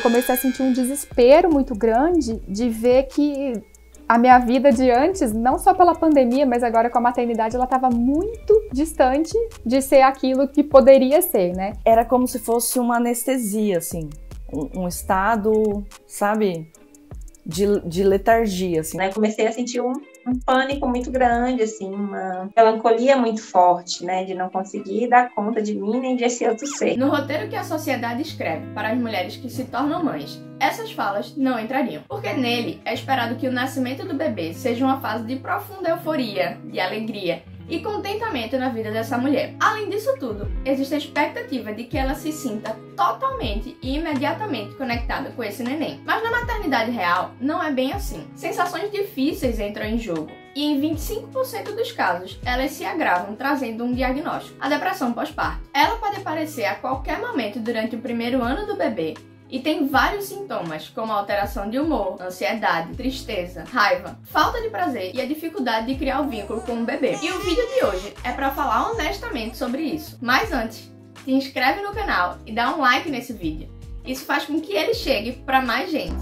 comecei a sentir um desespero muito grande de ver que a minha vida de antes, não só pela pandemia, mas agora com a maternidade, ela estava muito distante de ser aquilo que poderia ser, né? Era como se fosse uma anestesia, assim, um estado, sabe, de letargia, assim. Comecei a sentir um pânico muito grande, assim, uma melancolia muito forte, né, de não conseguir dar conta de mim nem desse outro ser. No roteiro que a sociedade escreve para as mulheres que se tornam mães, essas falas não entrariam, porque nele é esperado que o nascimento do bebê seja uma fase de profunda euforia, de alegria e contentamento na vida dessa mulher. Além disso tudo, existe a expectativa de que ela se sinta totalmente e imediatamente conectada com esse neném. Mas na maternidade real, não é bem assim. Sensações difíceis entram em jogo. E em 25% dos casos, elas se agravam trazendo um diagnóstico, a depressão pós-parto. Ela pode aparecer a qualquer momento durante o primeiro ano do bebê, e tem vários sintomas, como alteração de humor, ansiedade, tristeza, raiva, falta de prazer e a dificuldade de criar o vínculo com o bebê. E o vídeo de hoje é para falar honestamente sobre isso. Mas antes, se inscreve no canal e dá um like nesse vídeo. Isso faz com que ele chegue para mais gente.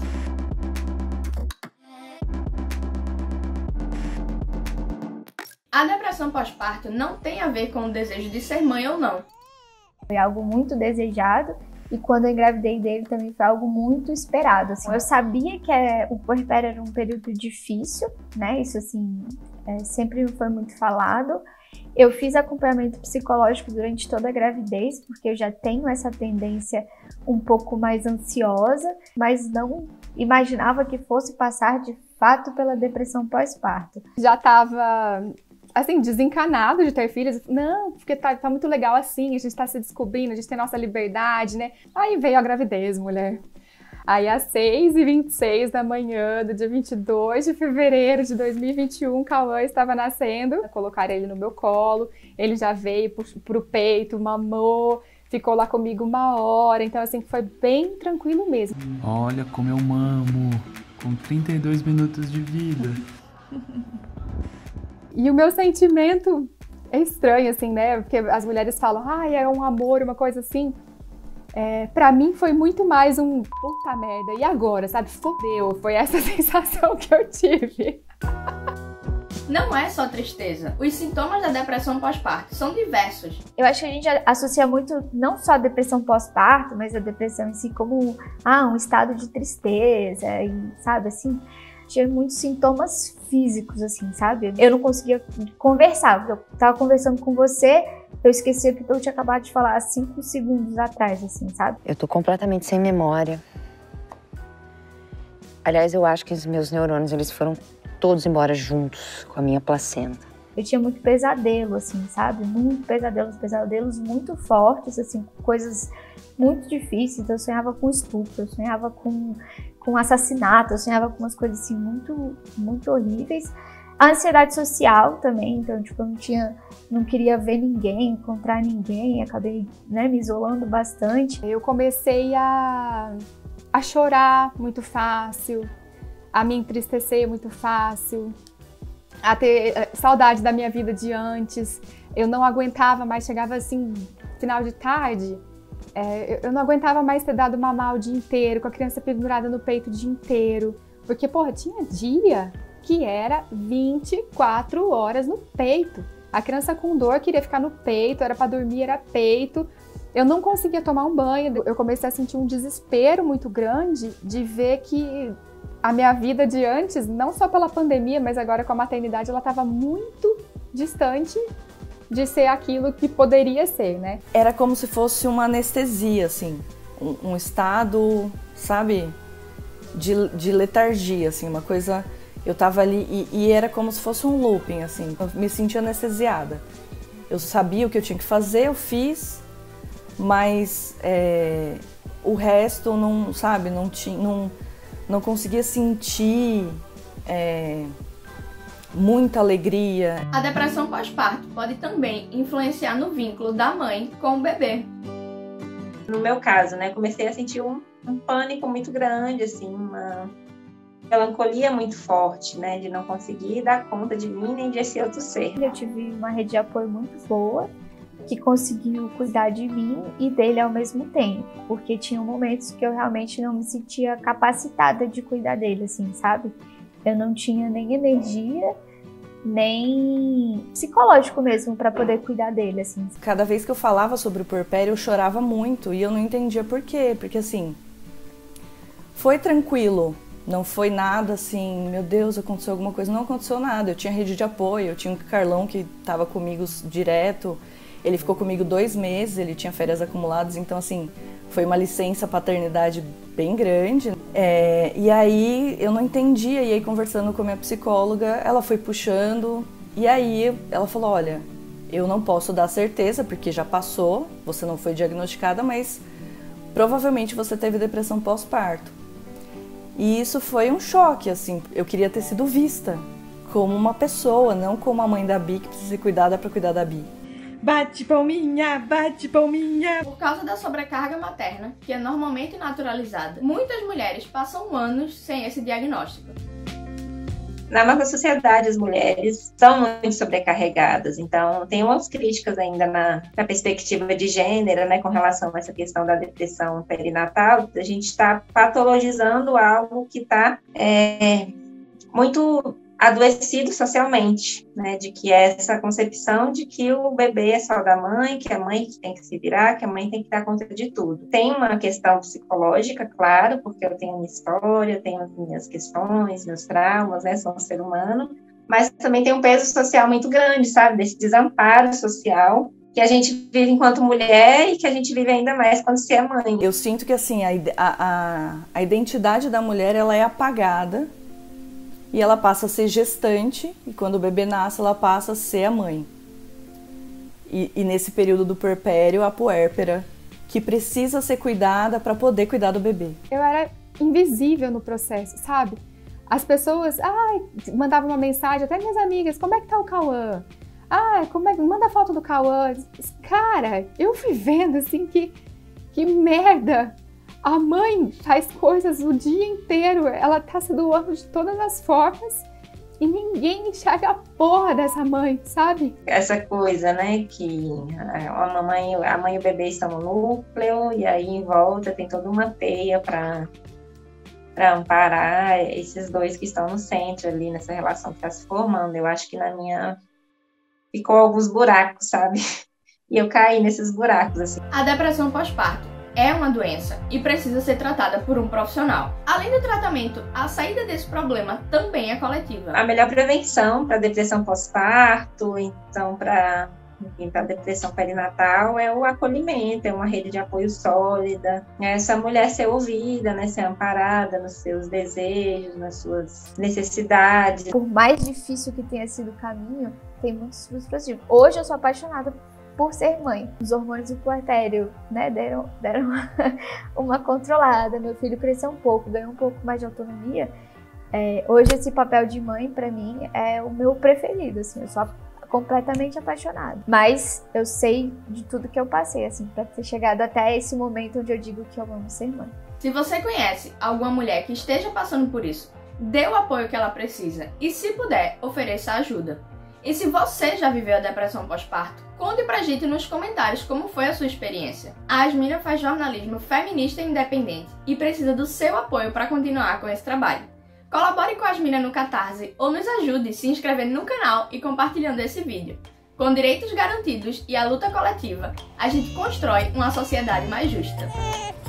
A depressão pós-parto não tem a ver com o desejo de ser mãe ou não. Foi algo muito desejado. E quando eu engravidei dele também foi algo muito esperado, assim. Eu sabia que o puerpério era um período difícil, né? Isso, assim, sempre foi muito falado. Eu fiz acompanhamento psicológico durante toda a gravidez, porque eu já tenho essa tendência um pouco mais ansiosa, mas não imaginava que fosse passar de fato pela depressão pós-parto. Já estava assim, desencanado de ter filhos. Não, porque tá muito legal assim, a gente tá se descobrindo, a gente tem nossa liberdade, né? Aí veio a gravidez, mulher. Aí às 6h26 da manhã do dia 22 de fevereiro de 2021, Cauã estava nascendo. Colocaram ele no meu colo, ele já veio pro peito, mamou, ficou lá comigo 1 hora. Então assim, foi bem tranquilo mesmo. Olha como eu mamo, com 32 minutos de vida. E o meu sentimento é estranho, assim, né? Porque as mulheres falam, é um amor, uma coisa assim. Pra mim foi muito mais um puta merda, e agora, sabe? Fodeu, foi essa sensação que eu tive. Não é só tristeza. Os sintomas da depressão pós-parto são diversos. Eu acho que a gente associa muito, não só a depressão pós-parto, mas a depressão em si como um estado de tristeza, e, sabe, assim... Tinha muitos sintomas físicos, assim, sabe? Eu não conseguia conversar, porque eu tava conversando com você, eu esqueci o que eu tinha acabado de falar há 5 segundos atrás, assim, sabe? Eu tô completamente sem memória. Aliás, eu acho que os meus neurônios, eles foram todos embora juntos com a minha placenta. Eu tinha muito pesadelo, assim, sabe? Muito pesadelos muito fortes, assim, coisas muito difíceis. Eu sonhava com estupro, eu sonhava com assassinato, eu sonhava com umas coisas, assim, muito, muito horríveis. A ansiedade social também, então, tipo, eu não queria ver ninguém, encontrar ninguém, acabei, né, me isolando bastante. Eu comecei a chorar muito fácil, a me entristecer muito fácil, a ter saudade da minha vida de antes. Eu não aguentava mais, chegava assim, final de tarde, eu não aguentava mais ter dado mamar o dia inteiro, com a criança pendurada no peito o dia inteiro. Porque, porra, tinha dia que era 24 horas no peito. A criança com dor queria ficar no peito, era pra dormir, era peito. Eu não conseguia tomar um banho. Eu comecei a sentir um desespero muito grande de ver que a minha vida de antes, não só pela pandemia, mas agora com a maternidade, ela estava muito distante de ser aquilo que poderia ser, né? Era como se fosse uma anestesia, assim, um estado, sabe, de letargia, assim, uma coisa... Eu tava ali e era como se fosse um looping, assim, eu me sentia anestesiada. Eu sabia o que eu tinha que fazer, eu fiz, mas o resto não, sabe, não conseguia sentir muita alegria. A depressão pós-parto pode também influenciar no vínculo da mãe com o bebê. No meu caso, né, comecei a sentir um pânico muito grande, assim, uma melancolia muito forte, né, de não conseguir dar conta de mim nem desse outro ser. Eu tive uma rede de apoio muito boa, que conseguiu cuidar de mim e dele ao mesmo tempo, porque tinha momentos que eu realmente não me sentia capacitada de cuidar dele, assim, sabe? Eu não tinha nem energia, nem psicológico mesmo para poder cuidar dele, assim. Cada vez que eu falava sobre o puerpério, eu chorava muito e eu não entendia por quê, porque assim, foi tranquilo, não foi nada assim, meu Deus, aconteceu alguma coisa, não aconteceu nada, eu tinha rede de apoio, eu tinha um Carlão que estava comigo direto, ele ficou comigo 2 meses, ele tinha férias acumuladas, então assim, foi uma licença paternidade bem grande. E aí eu não entendia, e aí conversando com a minha psicóloga, ela foi puxando, e aí ela falou, olha, eu não posso dar certeza, porque já passou, você não foi diagnosticada, mas provavelmente você teve depressão pós-parto. E isso foi um choque, assim, eu queria ter sido vista como uma pessoa, não como a mãe da Bi, que precisa ser cuidada para cuidar da Bi. Bate palminha, bate palminha. Por causa da sobrecarga materna, que é normalmente naturalizada, muitas mulheres passam anos sem esse diagnóstico. Na nossa sociedade, as mulheres são muito sobrecarregadas, então tem umas críticas ainda na perspectiva de gênero, né, com relação a essa questão da depressão perinatal. A gente está patologizando algo que está muito adoecido socialmente, né, de que é essa concepção de que o bebê é só da mãe, que a mãe tem que se virar, que a mãe tem que dar conta de tudo. Tem uma questão psicológica, claro, porque eu tenho minha história, tenho as minhas questões, meus traumas, né, sou um ser humano, mas também tem um peso social muito grande, sabe, desse desamparo social que a gente vive enquanto mulher e que a gente vive ainda mais quando se é mãe. Eu sinto que, assim, a identidade da mulher, ela é apagada, e ela passa a ser gestante, e quando o bebê nasce, ela passa a ser a mãe. E nesse período do puerpério, a puérpera, que precisa ser cuidada para poder cuidar do bebê. Eu era invisível no processo, sabe? As pessoas, mandavam uma mensagem, até minhas amigas, como é que tá o Cauã? Manda foto do Cauã. Cara, eu fui vendo, assim, que merda! A mãe faz coisas o dia inteiro, ela tá se doando de todas as formas e ninguém enxerga a porra dessa mãe, sabe? Essa coisa, né, que a mãe e o bebê estão no núcleo e aí em volta tem toda uma teia para amparar esses dois que estão no centro ali, nessa relação que está se formando. Eu acho que na minha ficou alguns buracos, sabe? E eu caí nesses buracos, assim. A depressão pós-parto é uma doença e precisa ser tratada por um profissional. Além do tratamento, a saída desse problema também é coletiva. A melhor prevenção para depressão pós-parto, então para depressão perinatal, é o acolhimento, é uma rede de apoio sólida, é essa mulher ser ouvida, né, ser amparada nos seus desejos, nas suas necessidades. Por mais difícil que tenha sido o caminho, tem muitos frutos positivos. Hoje eu sou apaixonada por ser mãe. Os hormônios do puerpério, né, deram uma controlada. Meu filho cresceu um pouco, ganhou um pouco mais de autonomia. Hoje esse papel de mãe, pra mim, é o meu preferido, assim, eu sou completamente apaixonada. Mas eu sei de tudo que eu passei, assim, pra ter chegado até esse momento onde eu digo que eu amo ser mãe. Se você conhece alguma mulher que esteja passando por isso, dê o apoio que ela precisa e, se puder, ofereça ajuda. E se você já viveu a depressão pós-parto, conte pra gente nos comentários como foi a sua experiência. A Asmina faz jornalismo feminista e independente e precisa do seu apoio para continuar com esse trabalho. Colabore com a Asmina no Catarse ou nos ajude se inscrevendo no canal e compartilhando esse vídeo. Com direitos garantidos e a luta coletiva, a gente constrói uma sociedade mais justa.